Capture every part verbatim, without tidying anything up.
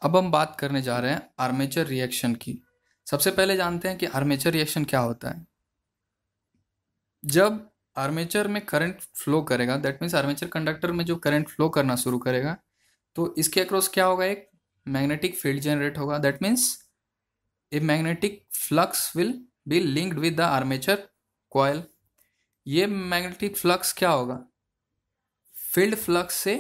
अब हम बात करने जा रहे हैं आर्मेचर रिएक्शन की। सबसे पहले जानते हैं कि आर्मेचर रिएक्शन क्या होता है। जब आर्मेचर में करंट फ्लो करेगा, दैट मीन्स आर्मेचर कंडक्टर में जो करंट फ्लो करना शुरू करेगा, तो इसके अक्रॉस क्या होगा, एक मैग्नेटिक फील्ड जनरेट होगा। That means a magnetic flux will be linked with the armature coil. ये मैग्नेटिक फ्लक्स क्या होगा, फील्ड फ्लक्स से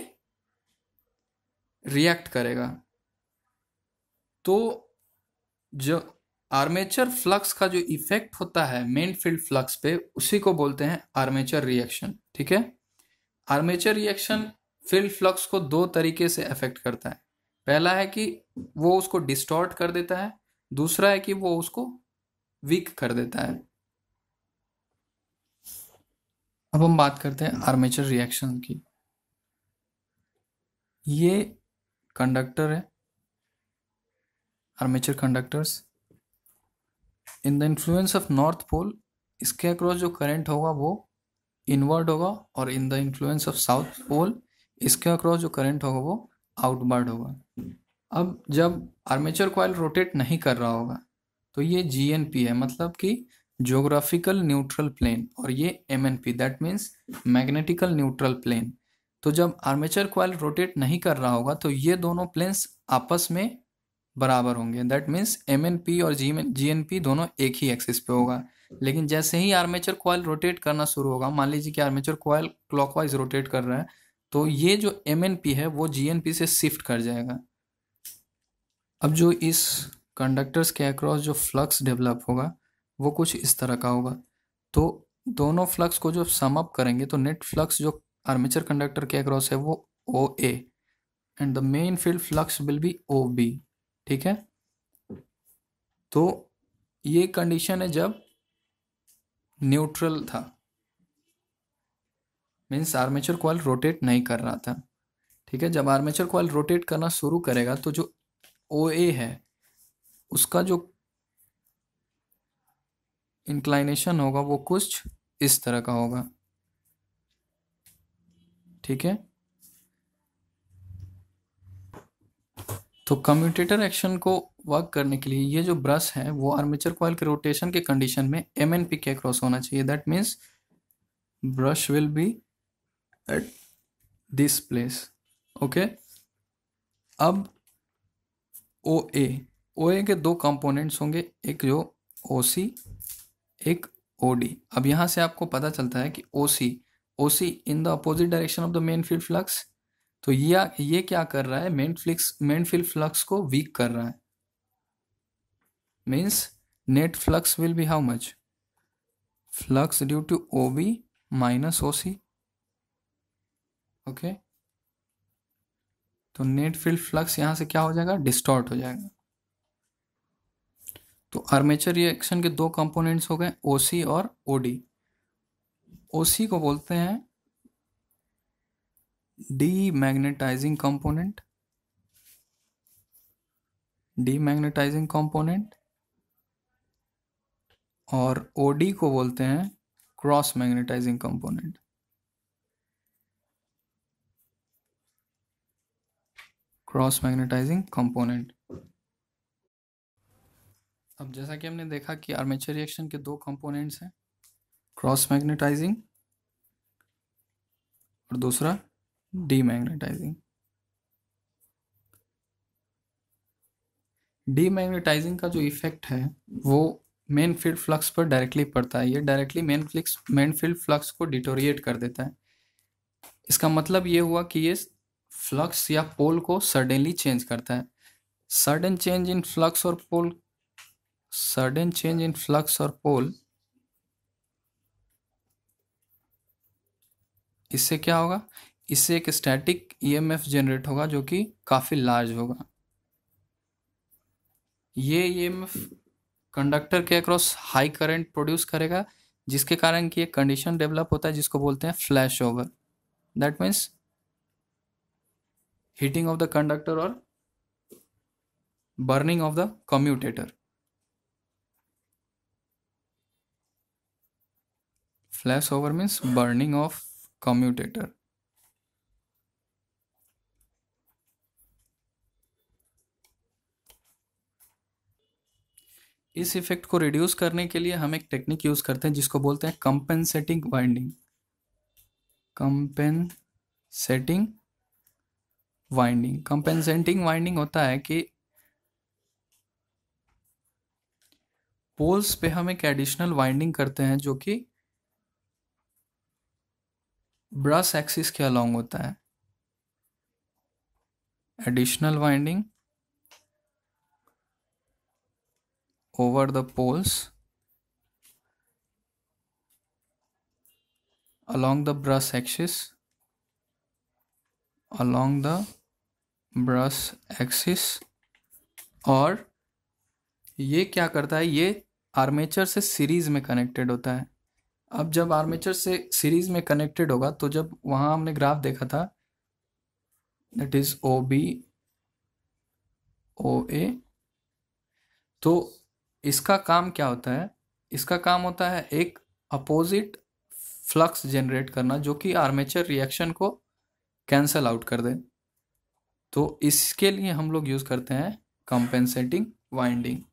रिएक्ट करेगा। तो जो आर्मेचर फ्लक्स का जो इफेक्ट होता है मेन फील्ड फ्लक्स पे, उसी को बोलते हैं आर्मेचर रिएक्शन। ठीक है। आर्मेचर रिएक्शन फील्ड फ्लक्स को दो तरीके से अफेक्ट करता है। पहला है कि वो उसको डिस्टॉर्ट कर देता है, दूसरा है कि वो उसको वीक कर देता है। अब हम बात करते हैं आर्मेचर रिएक्शन की। ये कंडक्टर है, armature conductors. In the influence of north pole, इसके अक्रॉस जो करंट होगा वो इनवर्ड होगा, और in the influence of south pole, इसके अक्रॉस जो करंट होगा वो आउटवर्ड होगा। अब जब आर्मेचर कॉइल रोटेट नहीं कर रहा होगा तो ये जी एन पी है, मतलब कि ज्योग्राफिकल न्यूट्रल प्लेन, और ये M N P, that means magnetical neutral plane. तो जब आर्मेचर कॉइल रोटेट नहीं कर रहा होगा तो ये दोनों प्लेन्स आपस में बराबर होंगे। That means M N P और जी एन पी दोनों एक ही एक्सिस पे होगा। लेकिन जैसे ही आर्मेचर कॉइल रोटेट करना शुरू होगा, मान लीजिए कि आर्मेचर कॉइल क्लॉकवाइज रोटेट कर रहा है, तो ये जो एम एन पी है वो जी एन पी से शिफ्ट कर जाएगा। अब जो इस कंडक्टर्स के अक्रॉस जो फ्लक्स डेवलप होगा वो कुछ इस तरह का होगा। तो दोनों फ्लक्स को जो सम अप करेंगे तो नेट फ्लक्स जो आर्मेचर कंडक्टर के अक्रॉस है वो O A, and the main field flux will be O B. ठीक है। तो ये कंडीशन है जब न्यूट्रल था, मीन्स आर्मेचर कॉइल रोटेट नहीं कर रहा था। ठीक है। जब आर्मेचर कॉइल रोटेट करना शुरू करेगा तो जो ओ ए है उसका जो इंक्लाइनेशन होगा वो कुछ इस तरह का होगा। ठीक है। तो कम्यूटेटर एक्शन को वर्क करने के लिए ये जो ब्रश है वो आर्मेचर कॉइल के रोटेशन के कंडीशन में एम एन पी के क्रॉस होना चाहिए। That means brush will be at this place. Okay. अब ओ ए, ओ ए के दो कंपोनेंट्स होंगे, एक जो ओ सी, एक ओ डी। अब यहां से आपको पता चलता है कि O C, O C in the opposite direction of the main field flux. तो ये ये क्या कर रहा है, main flux main field flux को वीक कर रहा है। Means net flux will be how much, flux due to O B minus O C. Okay. तो नेट फील्ड फ्लक्स यहां से क्या हो जाएगा, डिस्टॉर्ट हो जाएगा। तो आर्मेचर रिएक्शन के दो कंपोनेंट्स हो गए, ओ सी और ओ डी। ओ सी को बोलते हैं डीमैग्नेटाइजिंग कंपोनेंट, डीमैग्नेटाइजिंग कंपोनेंट, और ओ डी को बोलते हैं cross magnetizing component. Cross magnetizing component. अब जैसा कि हमने देखा कि आर्मेचर रिएक्शन के दो कंपोनेंट्स हैं, क्रॉस मैग्नेटाइजिंग और दूसरा डीमैग्नेटाइजिंग। डीमैग्नेटाइजिंग का जो इफेक्ट है वो मेन फील्ड फ्लक्स पर डायरेक्टली पड़ता है। ये directly main flux main field flux को डिटोरिएट कर देता है। इसका मतलब ये हुआ कि ये फ्लक्स या पोल को सडनली चेंज करता है। सडन चेंज इन फ्लक्स और pole, sudden change in flux और पोल, इससे क्या होगा, इससे एक स्टैटिक ईएमएफ जनरेट होगा जो कि काफी लार्ज होगा। ये ईएमएफ कंडक्टर के अक्रॉस हाई करंट प्रोड्यूस करेगा, जिसके कारण कि एक कंडीशन डेवलप होता है जिसको बोलते हैं flash over. That means heating of the conductor और burning of the commutator. Flash over means burning of commutator. इस इफेक्ट को रिड्यूस करने के लिए हम एक टेक्निक यूज करते हैं जिसको बोलते हैं compensating winding. Compensating winding compensating winding होता है कि पोल्स पे हम एक एडिशनल वाइंडिंग करते हैं जो कि ब्रश एक्सिस के अलोंग होता है। Additional winding over the poles along the brush axis along the brush axis और ये क्या करता है, ये आर्मेचर से सीरीज में कनेक्टेड होता है। अब जब आर्मेचर से सीरीज में कनेक्टेड होगा तो जब वहां हमने ग्राफ देखा था that is O B O A, तो इसका काम क्या होता है, इसका काम होता है एक अपोजिट फ्लक्स जनरेट करना जो कि आर्मेचर रिएक्शन को कैंसल आउट कर दे। तो इसके लिए हम लोग यूज करते हैं कंपेंसेटिंग वाइंडिंग।